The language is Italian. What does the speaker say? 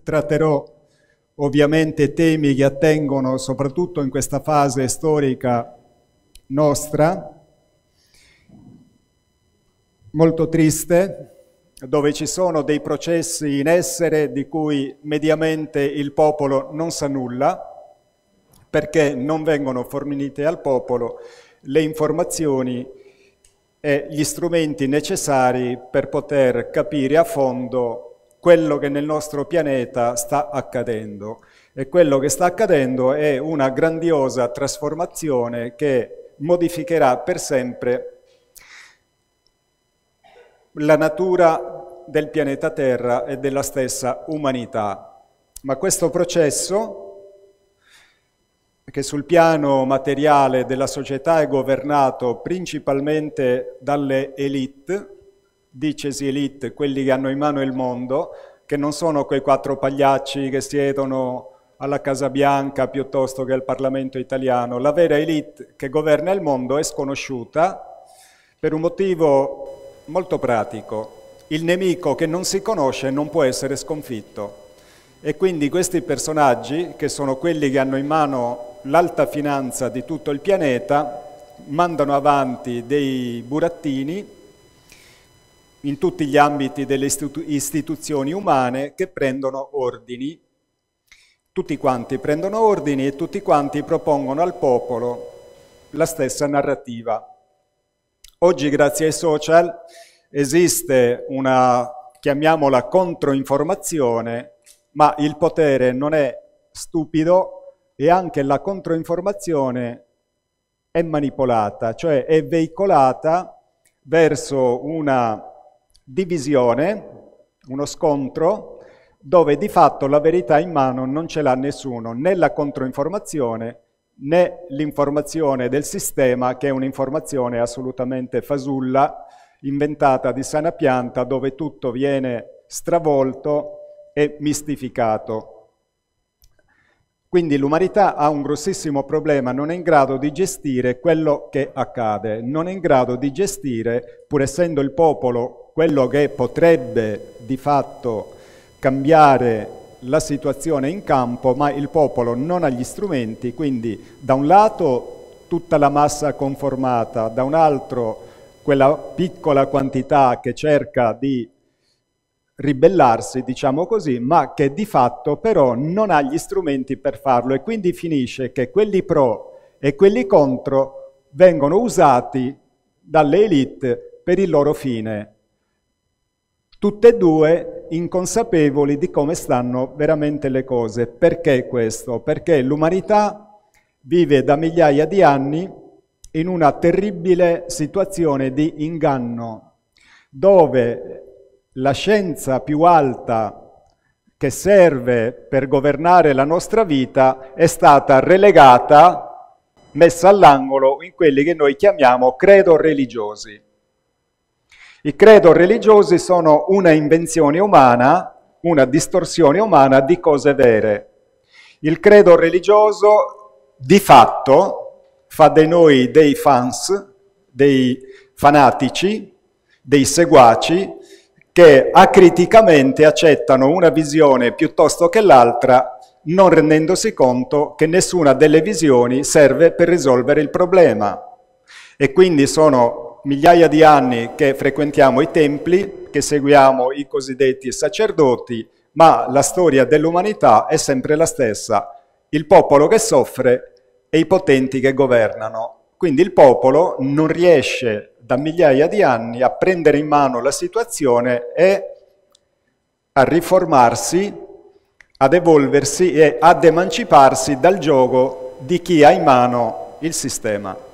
tratterò ovviamente temi che attengono soprattutto in questa fase storica nostra, molto triste, dove ci sono dei processi in essere di cui mediamente il popolo non sa nulla, perché non vengono fornite al popolo le informazioni e gli strumenti necessari per poter capire a fondo quello che nel nostro pianeta sta accadendo. E quello che sta accadendo è una grandiosa trasformazione che modificherà per sempre la natura del pianeta Terra e della stessa umanità. Ma questo processo, che sul piano materiale della società è governato principalmente dalle elite, dicesi elite, quelli che hanno in mano il mondo, che non sono quei 4 pagliacci che siedono alla Casa Bianca piuttosto che al Parlamento italiano. La vera elite che governa il mondo è sconosciuta per un motivo molto pratico. Il nemico che non si conosce non può essere sconfitto. E quindi questi personaggi, che sono quelli che hanno in mano l'alta finanza di tutto il pianeta, mandano avanti dei burattini in tutti gli ambiti delle istituzioni umane che prendono ordini. Tutti quanti prendono ordini e tutti quanti propongono al popolo la stessa narrativa. Oggi, grazie ai social, esiste una, chiamiamola, controinformazione, ma il potere non è stupido e anche la controinformazione è manipolata, cioè è veicolata verso una divisione, uno scontro, dove di fatto la verità in mano non ce l'ha nessuno, né la controinformazione né l'informazione del sistema, che è un'informazione assolutamente fasulla, inventata di sana pianta, dove tutto viene stravolto e mistificato. Quindi l'umanità ha un grossissimo problema, non è in grado di gestire quello che accade, non è in grado di gestire, pur essendo il popolo quello che potrebbe di fatto cambiare la situazione in campo, ma il popolo non ha gli strumenti, quindi da un lato tutta la massa conformata, da un altro quella piccola quantità che cerca di ribellarsi, diciamo così, ma che di fatto però non ha gli strumenti per farlo, e quindi finisce che quelli pro e quelli contro vengono usati dalle elite per il loro fine. Tutte e due inconsapevoli di come stanno veramente le cose. Perché questo? Perché l'umanità vive da migliaia di anni in una terribile situazione di inganno, dove la scienza più alta che serve per governare la nostra vita è stata relegata, messa all'angolo in quelli che noi chiamiamo credo religiosi. I credo religiosi sono una invenzione umana, una distorsione umana di cose vere. Il credo religioso di fatto fa di noi dei fans, dei fanatici, dei seguaci, che acriticamente accettano una visione piuttosto che l'altra, non rendendosi conto che nessuna delle visioni serve per risolvere il problema. E quindi sono migliaia di anni che frequentiamo i templi, che seguiamo i cosiddetti sacerdoti, ma la storia dell'umanità è sempre la stessa: il popolo che soffre e i potenti che governano. Quindi il popolo non riesce da migliaia di anni a prendere in mano la situazione e a riformarsi, ad evolversi e ad emanciparsi dal giogo di chi ha in mano il sistema.